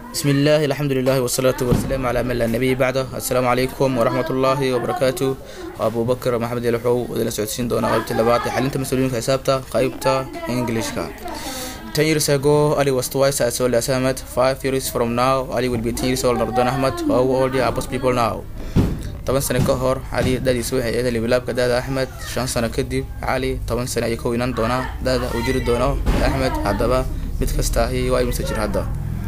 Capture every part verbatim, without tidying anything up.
بسم الله الحمد لله والصلاة والسلام على من لا نبي بعده. السلام عليكم ورحمة الله وبركاته. أبو بكر محمد الحو ودنا سعودين دونا قلت لبعض حلنت مسؤولين في حسابته قيبته English ka. ten years ago Ali was twice as old as Ahmed. Five years from now Ali will be ten years older than Ahmed. How old are most people now? طبعا سنة كهر علي دادي سوي هي اللي بلاب كدادا أحمد شان سنة كدب علي طبعا سنة يكونان دونا دادا وجود دونا أحمد هذا بتكستاهي واي مسجل هذا.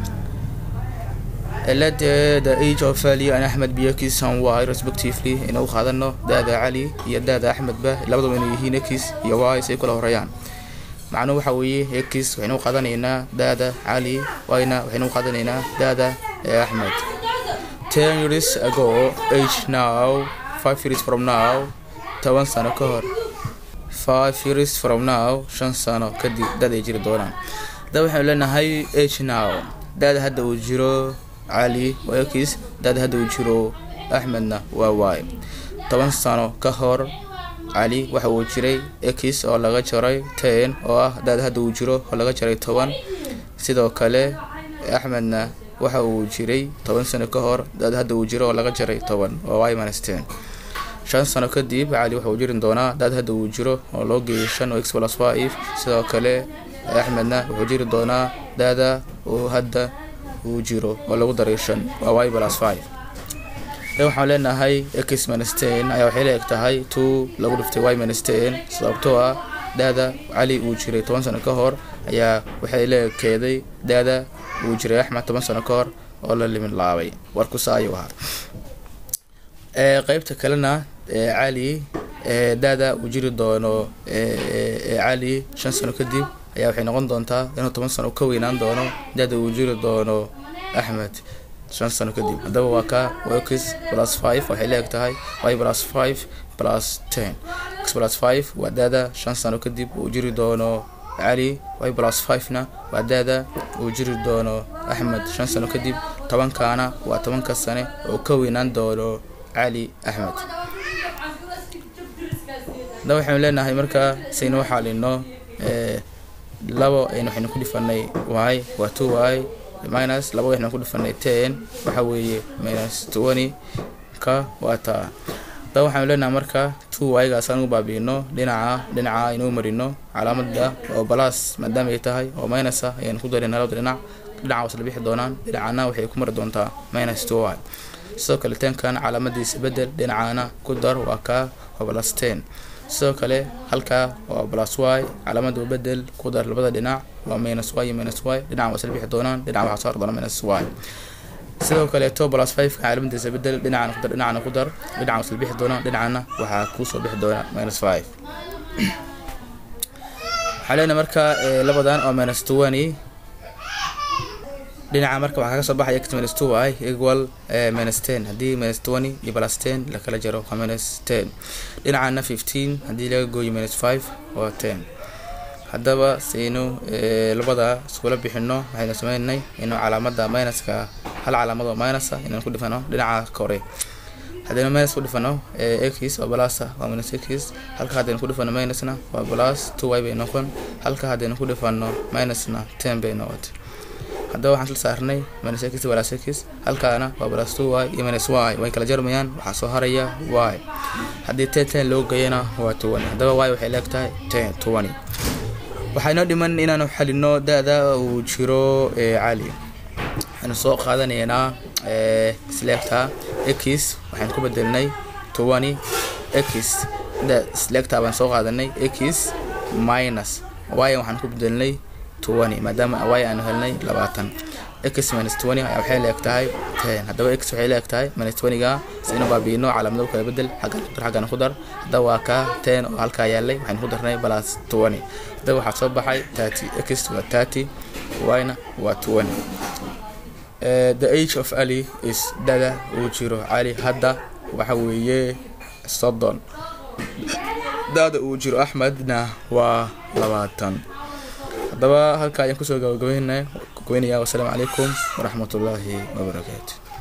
Let the age of Ali and Ahmed be X and Y respectively. إنه خذنا دادا علي يا دادا أحمد به لابد من يهين X يا Y سيكون هريان. معناه حويه X وإنه خذنا هنا دادا علي وإنا وإنه خذنا هنا دادا أحمد. ten years ago, age now, five years from now, toban sano kahor. five years from now, shan sano kadib dad ay jiri doonaan. Dad waxaan leenahay age now. Dad hadda uu jiro Ali waa X, dad hadda uu jiro Ahmedna waa Y. toban sano kahor Ali waxa uu jiray X oo laga jaray ten oo ah dad hadda uu jiro oo laga jaray toban. Sidoo kale Ahmedna waxa uu jiray toban sano ka hor dad hadda uu jiro oo laga jaray toban oo y minus ten. shan sano kadib Ali waxa uu jirin doonaa dad hadda uu jiro oo loo geeyay shan oo x plus five. sidoo kale Ahmedna wuxuu jiri doonaa dada oo hadda uu jiro oo lagu daray shan oo y plus five. waxaan leenahay x minus ten ayaa waxay leeyahay tahay two lagu dhiftay y minus ten sababtoo ah dada Ali uu jiray toban sano ka hor ayaa waxay leeyahay dada uu jiray Ahmed toban sano ka hor oo la limin laabay warku saayo waxa ee qaybta kalena ee Ali ee dada uu jiri doono ee Ali shan sano kadib ayaa waxay noqon doontaa inuu toban sano ka weynaan doono dada uu jiri doono Ahmed shan sano kadib. hadaba waa ka x plus five waxay leeyahay y plus five plus ten. x plus five waa dada shan sano kadib uu jiri doono Ali y plus five na waa dada uu jiri doono Ahmed shan sano kadib. toban kana waa toban ka sane oo ka weynaan doono Ali Ahmed. da waxaan leenahay marka sayno xalino ee labo aynu waxaynu ku dhifanay y waa two y minus labo waxaynu ku dhifanay ten waxa weeye minus twenty ka waa ta. da waxaan leenahay marka two y gaas aan u baabino dhinaca dhinaca inuu marino calaamadda oo plus maadaama ay tahay oo minus ah ayaan ku dareynaa labada dhinac dhinaca wasla bixi doonaan dhinacana waxay ku mari doontaa minus two y. sidoo kale ten kan calaamadiisa bedel dhinacana ku dar waa ka oo plus ten. sidoo kale halka waa plus y calaamadda bedel ku dar labada dhinac waa minus y minus y dhinaca wasla bixi doonaan dhinaca waxa soo doona minus y. sidoo kale two plus five calaamadiisa bedel dhinacana ku dar dhinacana ku dar dhinaca wasla bixi doonaan dhinacana waxa ku soo bixi doona minus five. xaleena marka labadan oo minus twenty dhinaca marka waxa ka soo baxay x minus two y equal minus ten. hadii minus twenty iyo plus ten la kala jaro waa minus ten. dhinacana fifteen hadii laga gooyo minus five waa ten. hadaba sayno labada isku bixino waxaynu sameeynay inuu calaamadda minuska hal calaamad oo minus ah inaan ku dhifano dhinaca kore. hadaynu minus ku dhifano x oo plus ah waa minus x. halka hadaynu ku dhifano minusna waa plus two y bay noqon. halka hadaynu ku dhifano minusna ten bay noqon. hadaba waxaan soo saarnay minus x plus x halkaana waa plus two y iyo minus y way kala jarmayaan waxa soo haraya y. hadii ten ten loo geeyana waa twenty. hadaba y waxay leegtahay ten twenty. waxayna dhiman inaanu xalino dada uu jiro ee Ali. waxaan soo qaadanaynaa ee selecta x waxaan ku bedelnay twenty x da selecta baan soo qaadanay x minus y waxaan ku bedelnay twenty maadaama y aan helnay labaatan. x minus twenty waxay leegtahay ten. hadaba x waxay leegtahay minus twenty ga sayno baabino calaamado kala bedel xagga xaggan ku dar. hadaba waa ka ten oo halka yaalay waxaan ku darnay plus twenty. hadaba waxa soo baxay thirty. x waa thirty y na waa twenty. Uh, the age of Ali is dada uu jiro Ali hadda waxa weeye soddon. dada uu jiro Ahmedna waa labaatan. hadaba halka ayaan ku soo gabagabeynaa. Wassalaamu calaykum waraxmatullaahi wabarakaatuh.